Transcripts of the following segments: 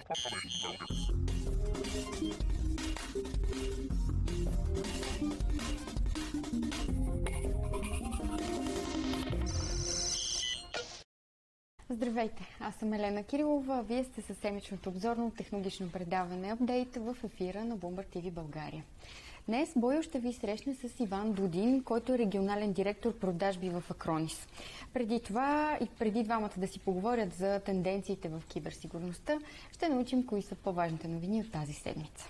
Здравейте, аз съм Елена Кирилова, вие сте със седмичното обзорно технологично предаване Апдейт в ефира на Bloomberg TV България. Днес Бойо ще ви срещне с Иван Дудин, който е регионален директор продажби в Акронис. Преди това и преди двамата да си поговорят за тенденциите в киберсигурността, ще научим кои са по-важните новини от тази седмица.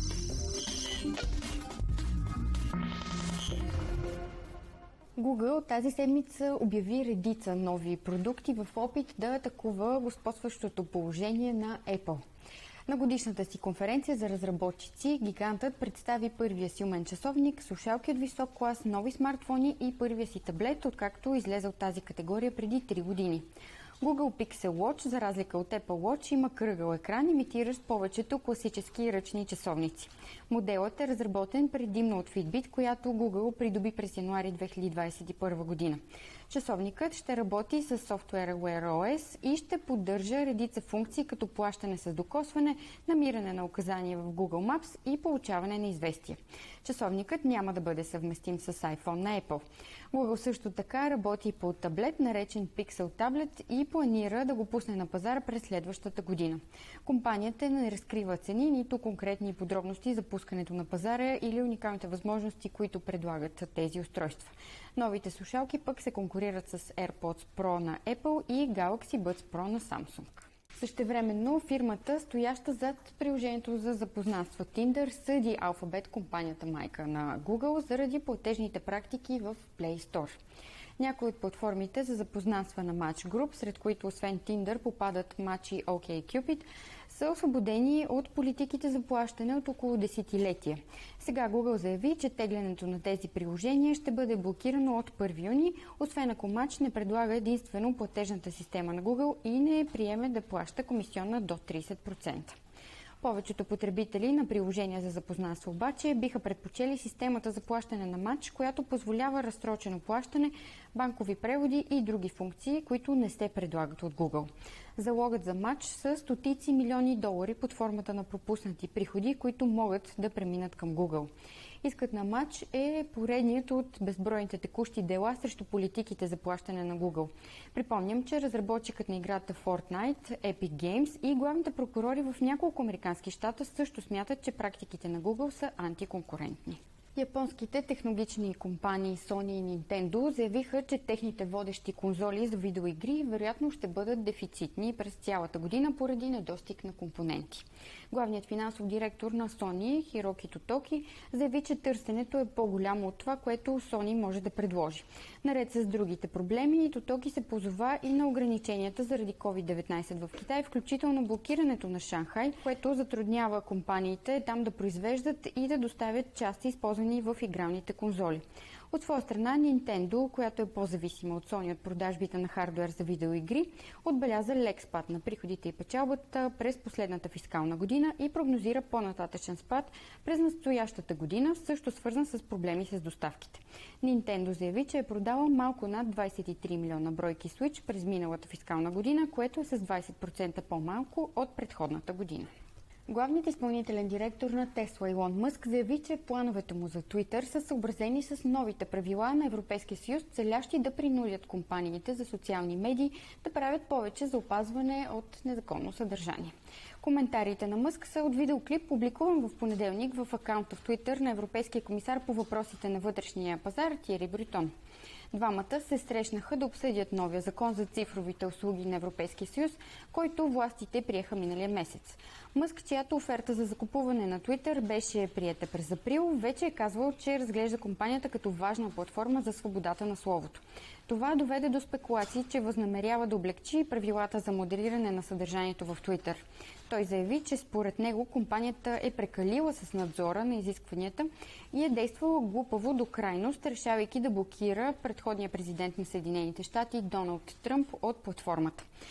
Google тази седмица обяви редица нови продукти в опит да атакува господстващото положение на Apple. На годишната си конференция за разработчици, гигантът представи първия си умен часовник, слушалки от висок клас, нови смартфони и първия си таблет, откакто излезе от тази категория преди 3 години. Google Pixel Watch, за разлика от Apple Watch, има кръгъл екран, имитиращ повечето класически ръчни часовници. Моделът е разработен предимно от Fitbit, която Google придоби през януари 2021 година. Часовникът ще работи с софтуера Wear OS и ще поддържа редица функции, като плащане с докосване, намиране на указания в Google Maps и получаване на известия. Часовникът няма да бъде съвместим с iPhone на Apple. Google също така работи по таблет, наречен Pixel Tablet, и планира да го пусне на пазара през следващата година. Компанията не разкрива цени, нито конкретни подробности за пускането на пазара или уникалните възможности, които предлагат тези устройства. Новите слушалки пък се конкурират с AirPods Pro на Apple и Galaxy Buds Pro на Samsung. Същевременно фирмата, стояща зад приложението за запознанство Tinder, съди Alphabet, компанията майка на Google, заради платежните практики в Play Store. Някои от платформите за запознанства на Match Group, сред които освен Tinder попадат Match и OkCupid, са освободени от политиките за плащане от около десетилетия. Сега Google заяви, че теглянето на тези приложения ще бъде блокирано от 1 юни, освен ако Match не предлага единствено платежната система на Google и не приеме да плаща комисионна до 30%. Повечето потребители на приложения за запознанство обаче биха предпочели системата за плащане на Match, която позволява разсрочено плащане, банкови преводи и други функции, които не се предлагат от Google. Залогът за Match са стотици милиони долари под формата на пропуснати приходи, които могат да преминат към Google. Искът на Match е поредният от безбройните текущи дела срещу политиките за плащане на Google. Припомням, че разработчикът на играта Fortnite, Epic Games и главните прокурори в няколко американски щата също смятат, че практиките на Google са антиконкурентни. Японските технологични компании Sony и Nintendo заявиха, че техните водещи конзоли за видеоигри вероятно ще бъдат дефицитни през цялата година поради недостиг на компоненти. Главният финансов директор на Sony, Хироки Тотоки, заяви, че търсенето е по-голямо от това, което Sony може да предложи. Наред с другите проблеми, Тотоки се позова и на ограниченията заради COVID-19 в Китай, включително блокирането на Шанхай, което затруднява компаниите там да произвеждат и да доставят части, използвани в игралните конзоли. От своя страна Nintendo, която е по-зависима от Sony от продажбите на хардуер за видеоигри, отбеляза лек спад на приходите и печалбата през последната фискална година и прогнозира по-нататъчен спад през настоящата година, също свързан с проблеми с доставките. Nintendo заяви, че е продала малко над 23 милиона бройки Switch през миналата фискална година, което е с 20% по-малко от предходната година. Главният изпълнителен директор на Tesla Илон Мъск заяви, че плановете му за Twitter са съобразени с новите правила на Европейския съюз, целящи да принудят компаниите за социални медии да правят повече за опазване от незаконно съдържание. Коментарите на Мъск са от видеоклип, публикуван в понеделник в акаунта в Twitter на Европейския комисар по въпросите на вътрешния пазар Тиери Бритон. Двамата се срещнаха да обсъдят новия закон за цифровите услуги на Европейския съюз, който властите приеха миналия месец. Мъск, чиято оферта за закупуване на Twitter беше приета през април, вече е казвал, че разглежда компанията като важна платформа за свободата на словото. Това доведе до спекулации, че възнамерява да облекчи правилата за модериране на съдържанието в Twitter. Той заяви, че според него компанията е прекалила с надзора на изискванията и е действала глупаво до крайност, решавайки да блокира предходния президент на Съединените щати Доналд Тръмп от платформата.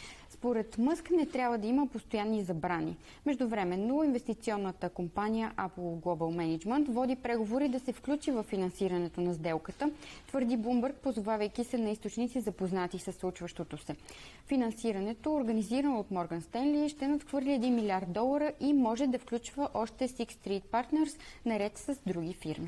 Според Мъск не трябва да има постоянни забрани. Междувременно инвестиционната компания Apple Global Management води преговори да се включи в финансирането на сделката, твърди Bloomberg, позовавайки се на източници запознати с случващото се. Финансирането, организирано от Morgan Stanley, ще надхвърли $1 милиард и може да включва още Sixth Street Partners, наред с други фирми.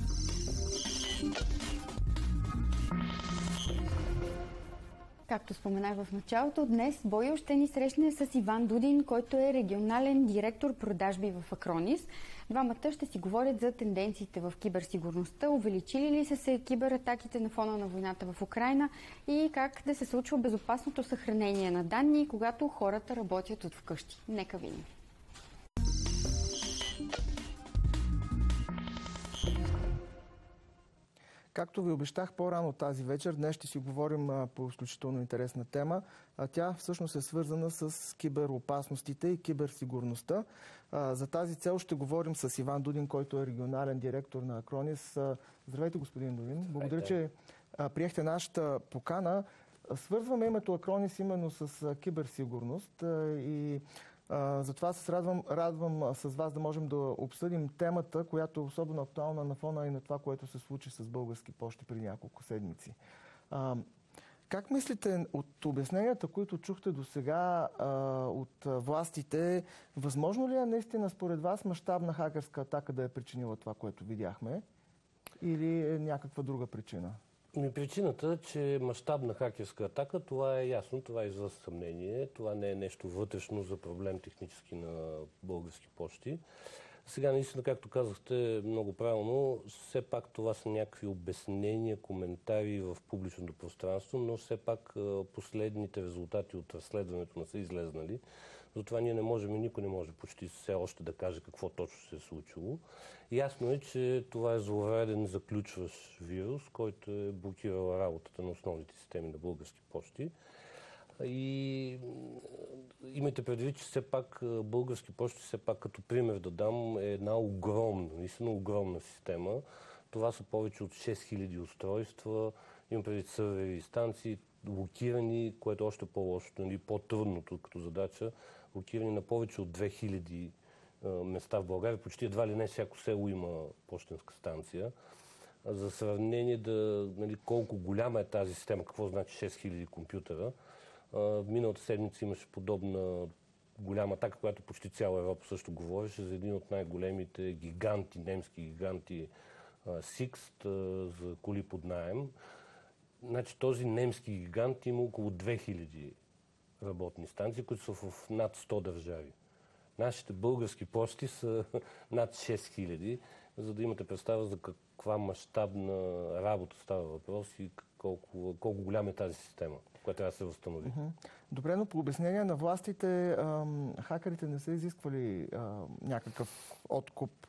Както споменах в началото, днес Бойо ще ни срещне с Иван Дудин, който е регионален директор продажби в Acronis. Двамата ще си говорят за тенденциите в киберсигурността, увеличили ли са се кибератаките на фона на войната в Украйна и как да се случва безопасното съхранение на данни, когато хората работят от вкъщи. Нека видим. Както ви обещах по-рано тази вечер, днес ще си говорим по изключително интересна тема. Тя всъщност е свързана с киберопасностите и киберсигурността. За тази цел ще говорим с Иван Дудин, който е регионален директор на Acronis. Здравейте, господин Дудин. Благодаря, че приехте нашата покана. Свързваме името Acronis именно с киберсигурност и затова се радвам с вас да можем да обсъдим темата, която е особено актуална на фона и на това, което се случи с Български пощи преди няколко седмици. Как мислите от обясненията, които чухте до сега от властите, възможно ли е наистина според вас мащабна хакерска атака да е причинила това, което видяхме, или е някаква друга причина? Причината, че мащабна хакерска атака, това е ясно, това е извън съмнение. Това не е нещо вътрешно за проблем технически на Български пощи. Сега, наистина, както казахте много правилно, все пак това са някакви обяснения, коментари в публичното пространство, но все пак последните резултати от разследването не са излезнали. Затова ние не можем и никой не може почти все още да каже какво точно се е случило. Ясно е, че това е зловреден заключващ вирус, който е блокирал работата на основните системи на Български пощи. И имайте предвид, че все пак Български пощи, все пак като пример да дам, е една огромна, наистина огромна система. Това са повече от 6000 устройства, имам предвид сървъри и станции, блокирани, което е още по-лошото, нали, по-трудното като задача, блокирани на повече от 2000 места в България. Почти едва ли не всяко село има пощенска станция. За сравнение, нали, колко голяма е тази система, какво значи 6000 компютъра. Миналата седмица имаше подобна голяма атака, която почти цяла Европа също говореше за един от най-големите гиганти, немски гиганти Sixt за коли под наем. Значи този немски гигант има около 2000 работни станции, които са в над 100 държави. Нашите Български пощи са над 6000, за да имате представа за каква мащабна работа става въпрос и колко голяма е тази система, която трябва да се възстанови. Добре, но по обяснение на властите, хакерите не са изисквали някакъв откуп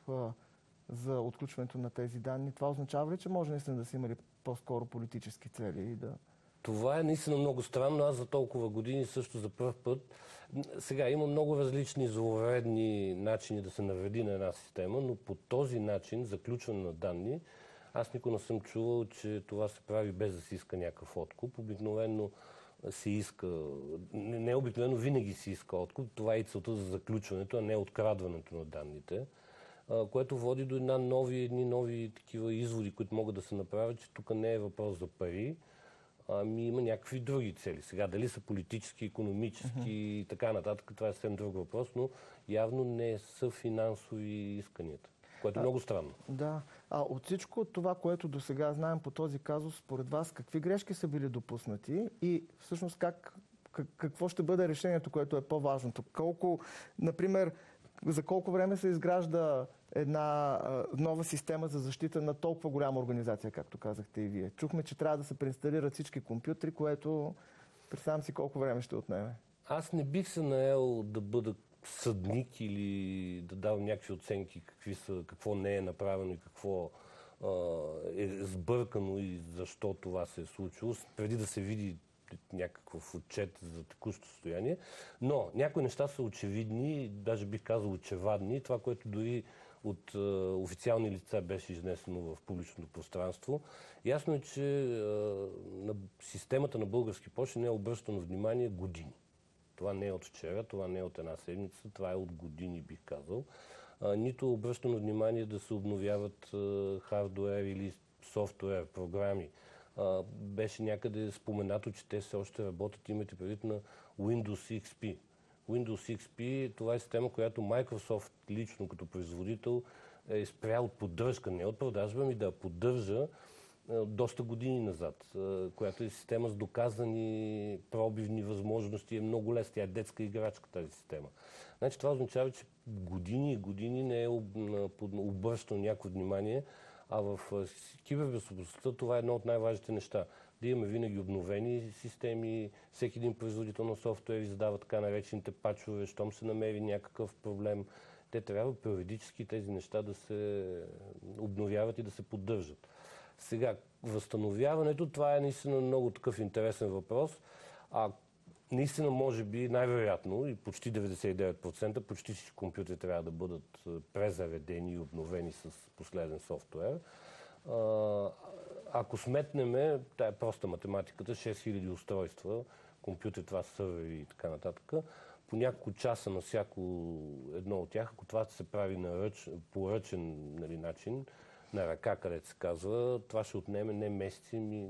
за отключването на тези данни. Това означава ли, че може наистина да са имали по-скоро политически цели и да... Това е наистина много странно. Аз за толкова години също за първ път. Сега има много различни зловредни начини да се навреди на една система, но по този начин, заключване на данни, аз никога не съм чувал, че това се прави без да се иска някакъв откуп. Обикновено се иска, не обикновено винаги се иска откуп. Това е и целта за заключването, а не открадването на данните, което води до едни нови такива изводи, които могат да се направят, че тук не е въпрос за пари, ами има някакви други цели. Сега, дали са политически, икономически и така нататък, това е съвсем друг въпрос, но явно не са финансови исканията, което е много странно. Да. От всичко това, което до сега знаем по този казус, според вас, какви грешки са били допуснати и всъщност какво ще бъде решението, което е по-важното? Например, за колко време се изгражда една нова система за защита на толкова голяма организация, както казахте и вие? Чухме, че трябва да се преинсталират всички компютри, което представям си колко време ще отнеме. Аз не бих се наел да бъда съдник или да давам някакви оценки какво не е направено и какво е сбъркано и защо това се е случило, преди да се види някакъв отчет за текущо състояние. Но някои неща са очевидни, даже бих казал очевадни. Това, което дори от официални лица беше изнесено в публичното пространство. Ясно е, че на системата на Български пощи не е обръщано внимание години. Това не е от вчера, това не е от една седмица, това е от години, бих казал. Нито обръщано внимание да се обновяват хардуер или софтуер, програми. Беше някъде споменато, че те все още работят, имате предвид, на Windows XP. Windows XP, това е система, която Microsoft лично като производител е спрял от поддръжка, не от продажба, ами да поддържа доста години назад, която е система с доказани пробивни възможности, е много лесно. Тя е детска играчка, тази система. Значи това означава, че години и години не е обръщано някакво внимание, а в кибербезопасността това е едно от най-важните неща. Да имаме винаги обновени системи, всеки един производител на софтуер издава така наречените пачове, щом се намери някакъв проблем. Те трябва периодически тези неща да се обновяват и да се поддържат. Сега, възстановяването, това е наистина много такъв интересен въпрос. Наистина, може би, най-вероятно и почти 99%, почти всички компютри трябва да бъдат презаредени и обновени с последен софтуер. Ако сметнем, тая е проста математиката, 6000 устройства, компютри, това са сървъри и така нататък, по няколко часа на всяко едно от тях, ако това се прави по ръчен начин, на ръка, където се казва, това ще отнеме не месеци, ми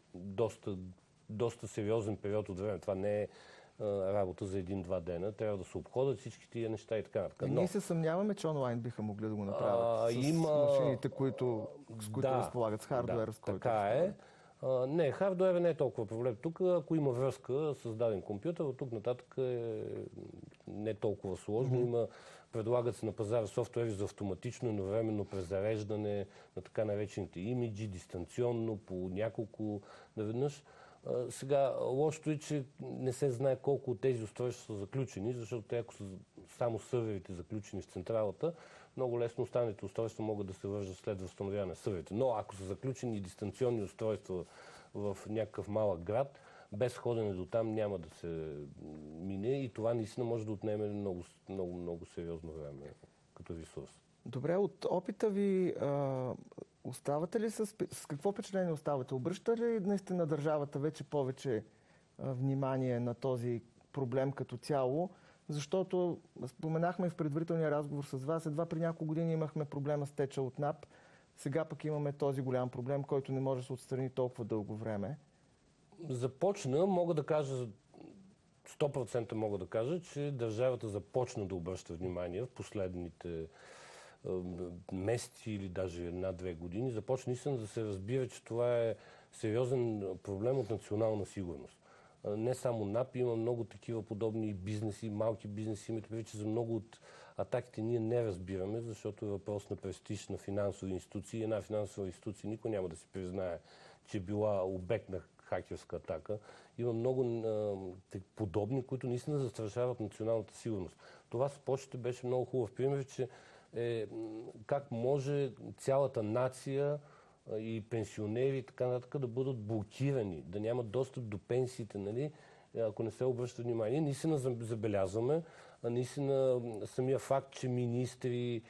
доста сериозен период от време. Това не е работа за 1-2 дена. Трябва да се обходят всички тия неща и така нататък. Ние се съмняваме, че онлайн биха могли да го направят с машините, с които разполагат, с хардуера, с който така е. Не, хардуера не е толкова проблем. Тук, ако има връзка с даден компютър, от тук нататък е не толкова сложно. Предлагат се на пазара софтуери за автоматично едновременно презареждане на така наречените имиджи, дистанционно, по няколко наведнъж. Сега, лошото е, че не се знае колко от тези устройства са заключени, защото те, ако са само сърверите заключени в централата, много лесно останалите устройства могат да се вържат след възстановяване на сърверите. Но ако са заключени дистанционни устройства в някакъв малък град, без ходене до там няма да се мине и това наистина може да отнеме много сериозно време като ресурс. Добре, от опита ви оставате ли с какво впечатление оставате? Обръща ли наистина държавата вече повече внимание на този проблем като цяло? Защото споменахме и в предварителния разговор с вас, едва при няколко години имахме проблема с теча от НАП. Сега пък имаме този голям проблем, който не може да се отстрани толкова дълго време. Мога да кажа, 100% мога да кажа, че държавата започна да обръща внимание в последните месеци или даже 1-2 години. Започна наистина да се разбира, че това е сериозен проблем от национална сигурност. Не само НАП, има много такива подобни бизнеси, малки бизнеси. Имате предвид, че за много от атаките ние не разбираме, защото е въпрос на престиж на финансови институции. Една финансова институция никой няма да си признае, че е била обект на хакерска атака. Има много подобни, които наистина застрашават националната сигурност. Това с почтите беше много хубав пример, че как може цялата нация и пенсионери и така нататък да бъдат блокирани, да нямат достъп до пенсиите, нали, ако не се обръща внимание. Наистина забелязваме, наистина самия факт, че министри,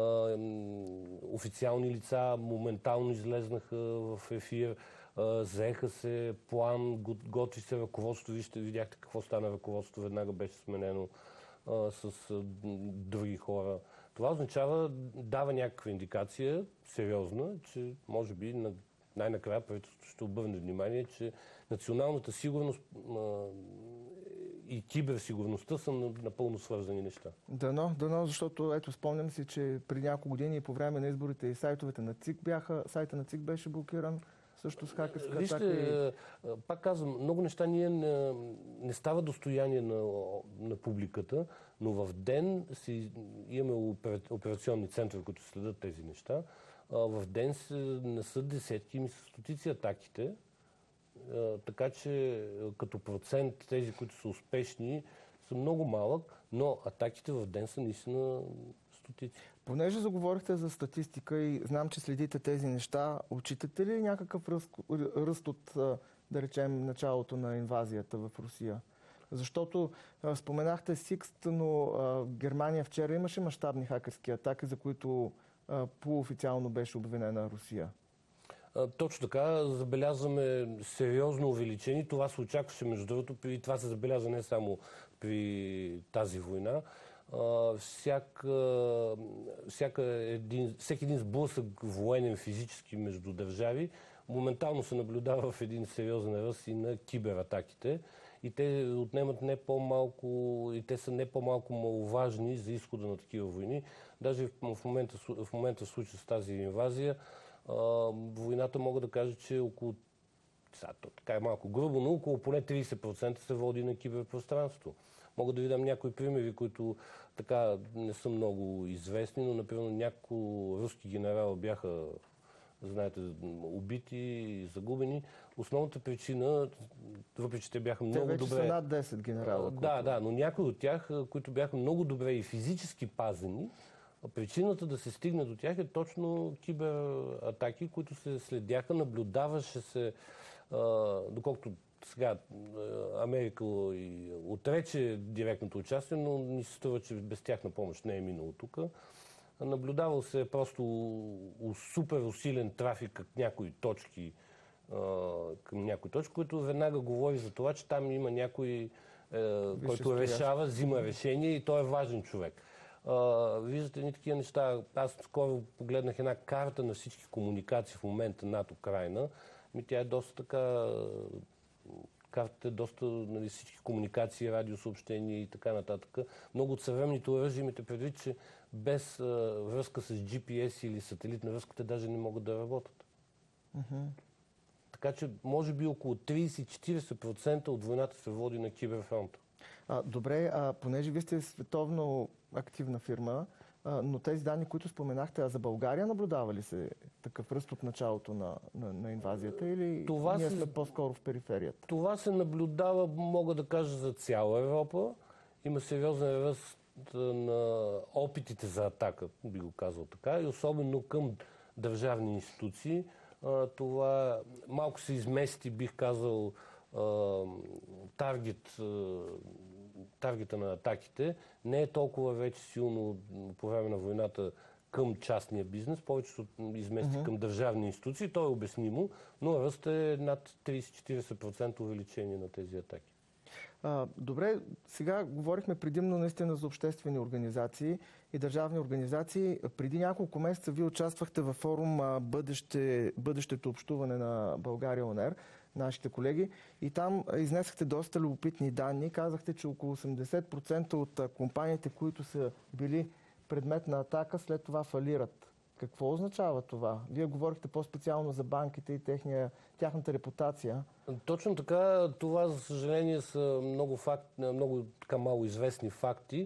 официални лица моментално излезнаха в ефир, заеха се план, готви се ръководство. Видяхте какво стана ръководство, веднага беше сменено с други хора. Това означава, дава някаква индикация, сериозна, че може би най-накрая правителството ще обърне внимание, че националната сигурност и киберсигурността са напълно свързани неща. Дано, защото ето спомням си, че преди няколко години по време на изборите и сайтовете на ЦИК сайта на ЦИК беше блокиран също с хакерска атака. Вижте, пак казвам, много неща ние не става достояние на публиката, но в ден имаме операционни центрове, които следят тези неща. В ден не са десетки, ми са стотици атаките. Така че като процент тези, които са успешни, са много малък, но атаките в ден са наистина стотици. Понеже заговорихте за статистика и знам, че следите тези неща, отчитате ли някакъв ръст от, да речем, началото на инвазията в Русия? Защото споменахте Сикст, но Германия вчера имаше мащабни хакерски атаки, за които полуофициално беше обвинена Русия. Точно така, забелязваме сериозно увеличение. Това се очакваше, между другото, и това се забелязва не само при тази война. Всеки един сблъсък военен, физически между държави моментално се наблюдава в един сериозен ръст и на кибератаките. И те отнемат не по-малко, и те са не по-малко маловажни за изхода на такива войни. Даже в момента в случая с тази инвазия, войната мога да кажа, че около, така е малко грубо, но около поне 30% се води на киберпространство. Мога да ви дам някои примери, които така не са много известни, но например няколко руски генерала бяха, знаете, убити и загубени. Основната причина, въпреки че те бяха много добре... Те вече са над 10 генерала. Да, но някои от тях, които бяха много добре и физически пазени, причината да се стигне до тях е точно кибератаки, които се следяха, наблюдаваше се, доколкото сега Америка отрече директното участие, но ни се струва, че без тяхна помощ не е минало тук. Наблюдавал се просто супер усилен трафик към някои точки, които веднага говори за това, че там има някой, който решава, взима решение и той е важен човек. Виждате ни такива неща. Аз скоро погледнах една карта на всички комуникации в момента над Украйна. Тя е доста така... Картата е доста, нали, всички комуникации, радиосъобщения и така нататък. Много от съвременните оръжия имате предвид, че без връзка с GPS или сателитна връзка те даже не могат да работят. Така че може би около 30-40% от войната се води на киберфронта. Добре, понеже вие сте световно активна фирма, но тези данни, които споменахте, за България наблюдава ли се такъв ръст от началото на инвазията или ние сме по-скоро в периферията? Това се наблюдава, мога да кажа, за цяла Европа. Има сериозен ръст на опитите за атака, би го казал така, и особено към държавни институции. Това малко се измести, бих казал, таргета на атаките. Не е толкова вече силно по време на войната към частния бизнес, повечето измести към държавни институции. То е обяснимо, но ръст е над 30-40% увеличение на тези атаки. Добре, сега говорихме предимно наистина за обществени организации и държавни организации. Преди няколко месеца вие участвахте във форум Бъдещето общуване на България ОНР, нашите колеги, и там изнесахте доста любопитни данни. Казахте, че около 80% от компаниите, които са били предмет на атака, след това фалират. Какво означава това? Вие говорихте по-специално за банките и тяхната репутация. Точно така. Това, за съжаление, са много така мало известни факти.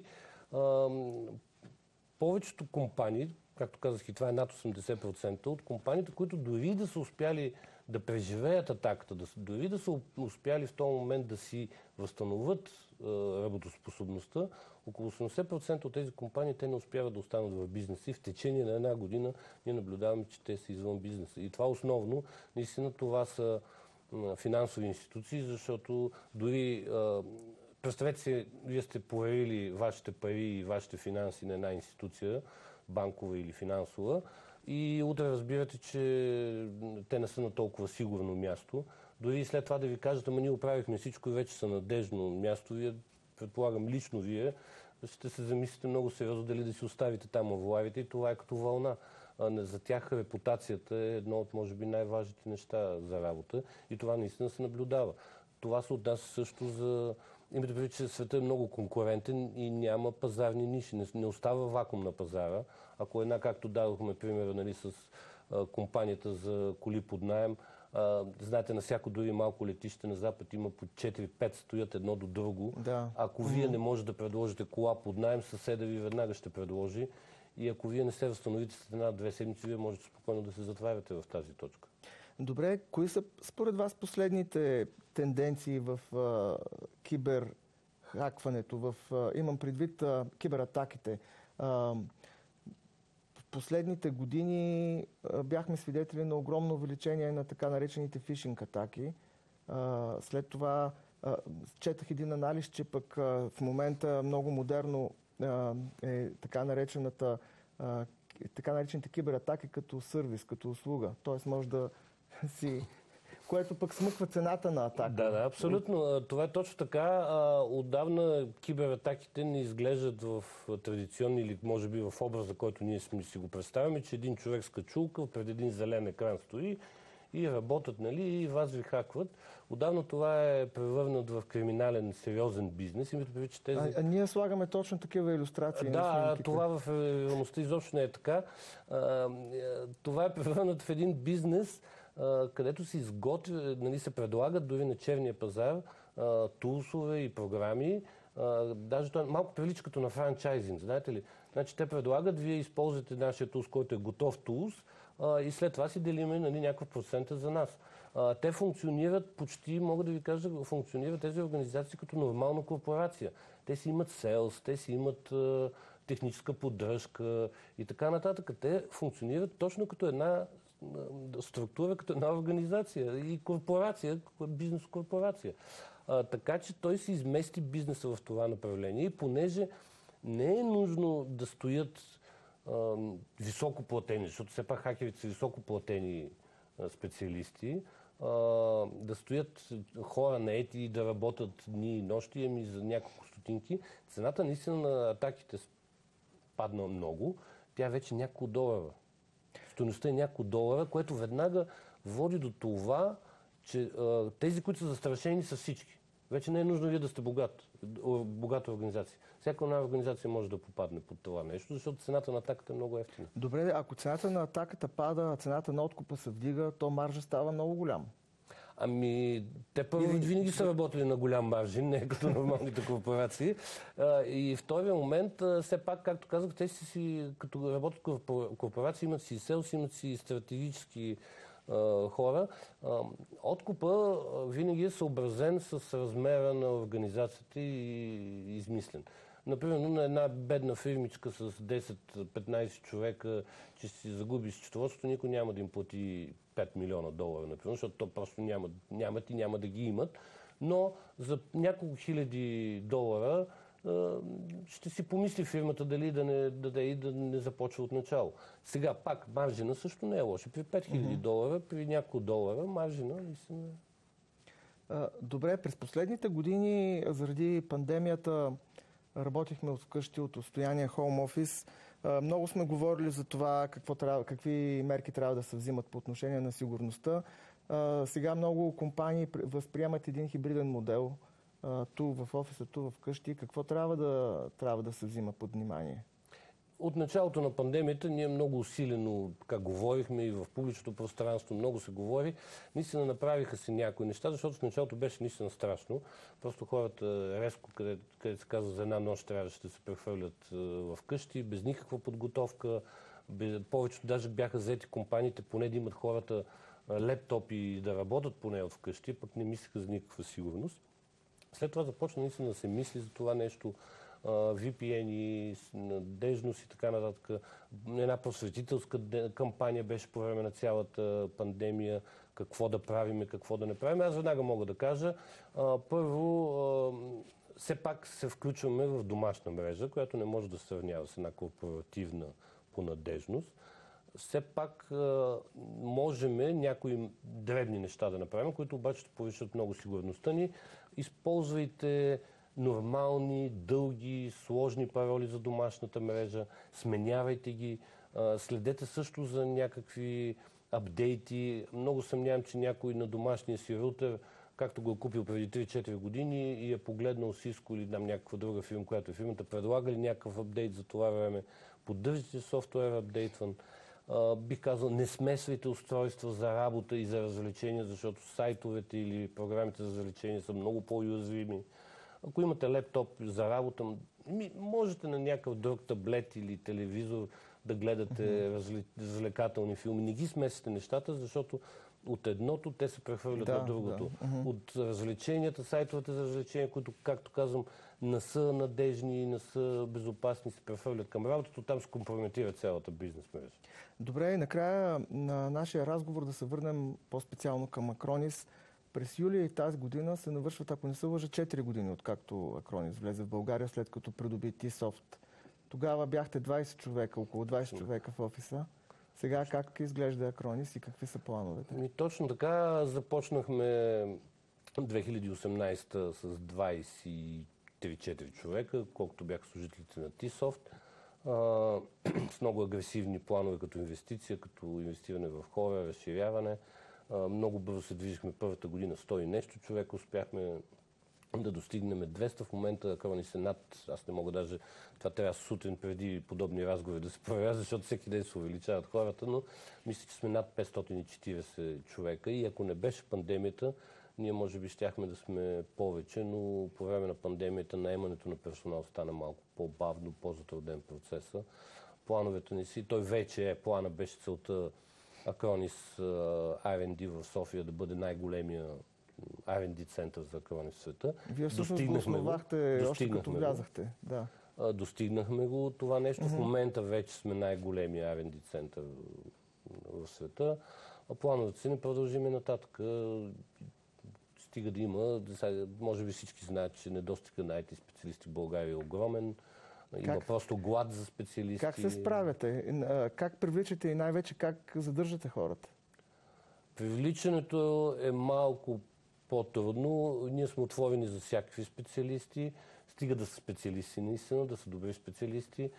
Повечето компании, както казах и това е над 80% от компаниите, които дори да са успяли да преживеят атаката, дори да са успяли в този момент да си възстановят работоспособността, около 80% от тези компании те не успяват да останат в бизнеса и в течение на една година ние наблюдаваме, че те са извън бизнеса. И това основно, наистина това са финансови институции, защото дори представете си, вие сте поверили вашите пари и вашите финанси на една институция, банкова или финансова, и утре разбирате, че те не са на толкова сигурно място. Дори и след това да ви кажат, ама ние оправихме всичко и вече са надежно място, вие, предполагам, лично вие ще се замислите много сериозно дали да си оставите там авуарите, и това е като вълна. За тях репутацията е едно от, може би, най-важните неща за работа и това наистина се наблюдава. Това се отнася също за... Имате предвид, че светът е много конкурентен и няма пазарни ниши. Не остава вакуум на пазара. Ако една, както дадохме примера, нали, с компанията за коли под наем, знаете, на всяко дори малко летище на Запад има по 4-5 стоят едно до друго. Да. Ако вие не можете да предложите кола под наем, съседа ви веднага ще предложи. И ако вие не се възстановите след една-две седмици, вие можете спокойно да се затваряте в тази точка. Добре, кои са според вас последните тенденции в киберхакването? Имам предвид кибератаките. В последните години бяхме свидетели на огромно увеличение на така наречените фишинг атаки. След това четах един анализ, че пък в момента много модерно е така наречените кибератаки като сервис, като услуга. Тоест може да си което пък смъква цената на атака. Да, абсолютно. Това е точно така. Отдавна кибератаките не изглеждат в традиционни или може би в образа, който ние си го представяме, че един човек с качулка пред един зелен екран стои и работят, нали, и вас ви хакват. Отдавна това е превърнат в криминален, сериозен бизнес. И че тези... ние слагаме точно такива илюстрации. Да, това в реалността изобщо не е така. Това е превърнат в един бизнес, където се изготвя, нали, се предлагат дори на черния пазар тулсове и програми. Даже това малко прилича като на франчайзинг, знаете ли? Значи те предлагат, вие използвате нашия тулс, който е готов тулс, и след това си делиме, нали, някакъв процента за нас. Те функционират почти, мога да ви кажа, функционират тези организации като нормална корпорация. Те си имат селс, те си имат техническа поддръжка и така нататък. Те функционират точно като една структура, като една организация и корпорация, бизнес-корпорация. Така че той си измести бизнеса в това направление и понеже не е нужно да стоят високо платени, защото все пак хакерите са високо платени специалисти, да стоят хора наети и да работят дни и нощи, ами за няколко стотинки. Цената наистина на атаките падна много. Тя вече няколко долара. Стойността е няколко долара, което веднага води до това, че тези, които са застрашени, са всички. Вече не е нужно вие да сте богата организация. Всяка една организация може да попадне под това нещо, защото цената на атаката е много евтина. Добре, ако цената на атаката пада, а цената на откупа се вдига, то маржа става много голям. Ами, те първо винаги са работили на голям маржин, не като нормалните корпорации. И втория момент, все пак, както казах, те си, като работят корпорации, имат си селс, имат си стратегически хора. Откупа винаги е съобразен с размера на организацията и измислен. Например, на една бедна фирмичка с 10-15 човека, че си загуби счетоводството, никой няма да им плати 5 милиона долара, например, защото то просто нямат и няма да ги имат. Но за няколко хиляди долара ще си помисли фирмата дали да не започва от начало. Сега пак маржина също не е лоша. При 5000 долара, при няколко долара маржина наистина. Добре, през последните години заради пандемията работихме от вкъщи, от отстояние хоум офис. Много сме говорили за това какви мерки трябва да се взимат по отношение на сигурността. Сега много компании възприемат един хибриден модел. Ту в офиса, ту в къщи. Какво трябва да се взима под внимание? От началото на пандемията ние много усилено говорихме и в публичното пространство много се говори. Наистина направиха се някои неща, защото в началото беше наистина страшно. Просто хората резко, където се казва за една нощ, трябваше да се прехвърлят в къщи, без никаква подготовка. Повечето даже бяха заети компаниите, поне да имат хората лептопи и да работят поне в къщи, пък не мислеха за никаква сигурност. След това започна наистина да се мисли за това нещо, VPN-и, надежност и така нататък. Една просветителска кампания беше по време на цялата пандемия, какво да правиме, какво да не правиме. Аз веднага мога да кажа, първо, все пак се включваме в домашна мрежа, която не може да се сравнява с една корпоративна по надежност. Все пак можем някои дребни неща да направим, които обаче ще повишат много сигурността ни. Използвайте нормални, дълги, сложни пароли за домашната мрежа, сменявайте ги, следете също за някакви апдейти. Много съмнявам, че някой на домашния си рутер, както го е купил преди 3-4 години и е погледнал Cisco или някаква друга фирма, която е фирмата, предлага ли някакъв апдейт за това време, поддържате софтуер апдейтван. Бих казал, не смесвайте устройства за работа и за развлечения, защото сайтовете или програмите за развлечения са много по-уязвими. Ако имате лептоп за работа, можете на някакъв друг таблет или телевизор да гледате развлекателни филми. Не ги смесите нещата, защото от едното те се прехвърлят на другото. От развлеченията, сайтовете за развлечения, които, както казвам, не са надежни, не са безопасни, се прехвърлят към работата, там се компрометира цялата бизнес мрежа. Добре, и накрая на нашия разговор да се върнем по-специално към Acronis. През юли тази година се навършват, ако не се лъжа, 4 години, откакто Acronis влезе в България, след като придоби T-Soft. Тогава бяхте 20 човека, около 20 човека в офиса. Сега как изглежда Акронис и какви са плановете? Точно така, започнахме 2018 с 23-4 човека, колкото бяха служителите на T-Soft, с много агресивни планове като инвестиция, като инвестиране в хора, разширяване. Много бързо се движихме първата година, 100 и нещо човека, успяхме да достигнем 200. В момента Акронис е над, аз не мога даже, това трябва сутрин преди подобни разговори да се проверя, защото всеки ден се увеличават хората, но мисля, че сме над 540 човека и ако не беше пандемията, ние може би щяхме да сме повече, но по време на пандемията наемането на персонал стана малко по-бавно, по-затруднен процеса. Плановете ни си, той вече плана беше целта Акронис R&D в София да бъде най-големия R&D център за Акронис в света. Вие всъщност го основахте още като влязахте. Да. Достигнахме го това нещо. В момента вече сме най-големия R&D център в света. А плановете си не продължиме нататък. Стига да има. Може би всички знаят, че недостига на IT специалисти в България е огромен. Има просто глад за специалисти. Как се справяте? Как привличате и най-вече как задържате хората? Привличането е малко по-трудно. Ние сме отворени за всякакви специалисти. Стига да са специалисти наистина, да са добри специалисти.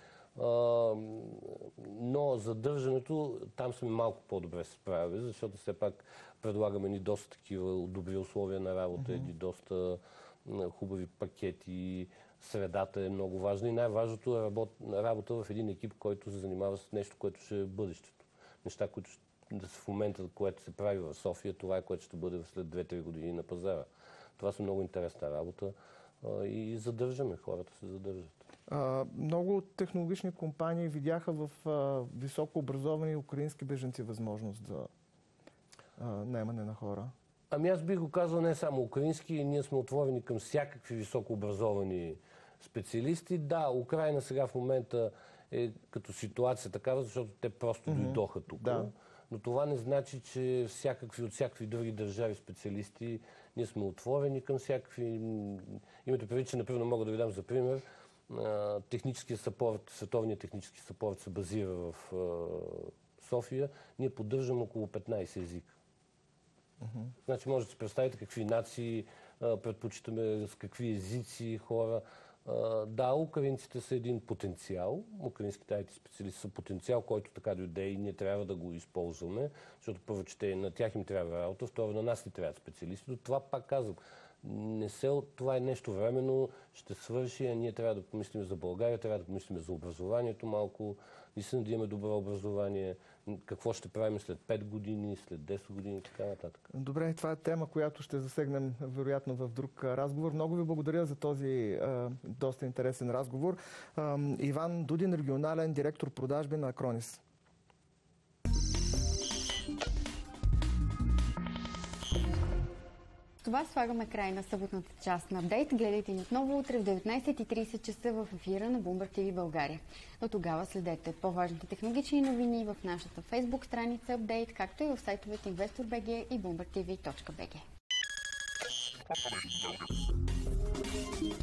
Но задържането, там сме малко по-добре се справили, защото все пак предлагаме ни доста такива добри условия на работа, ни доста хубави пакети. Средата е много важна и най-важното е работа в един екип, който се занимава с нещо, което ще е бъдещето. Неща, които в момента, което се прави в София, това е което ще бъде след 2-3 години на пазара. Това са много интересна работа и задържаме, хората се задържат. Много технологични компании видяха в високо образовани украински бежанци възможност за наемане на хора. Ами аз бих го казал не само украински, ние сме отворени към всякакви високообразовани специалисти. Да, Украйна сега в момента е като ситуация такава, защото те просто дойдоха тук. Да. Но това не значи, че от всякакви други държави специалисти ние сме отворени към всякакви. Имате предвид, че, например, мога да ви дам за пример, техническия съпорт, световният технически съпорт се базира в София. Ние поддържаме около 15 езика. Значи може да си представите какви нации предпочитаме, с какви езици хора. Да, украинците са един потенциал. Украинските IT специалисти са потенциал, който така дойде и ние трябва да го използваме, защото първо, че на тях им трябва работа, второ, на нас ни трябват специалисти. Но това пак казвам, това е нещо временно, ще свърши, а ние трябва да помислим за България, трябва да помислим за образованието малко, наистина да имаме добро образование, какво ще правим след 5 години, след 10 години и така нататък. Добре, това е тема, която ще засегнем вероятно в друг разговор. Много ви благодаря за този доста интересен разговор. Иван Дудин, регионален директор продажби на Акронис. Това слагаме край на съботната част на Апдейт. Гледайте ни отново утре в 19:30 часа в ефира на Bloomberg TV България. До тогава следете по-важните технологични новини в нашата Facebook страница Апдейт, както и в сайтовете Investor.bg и BloombergTV.bg.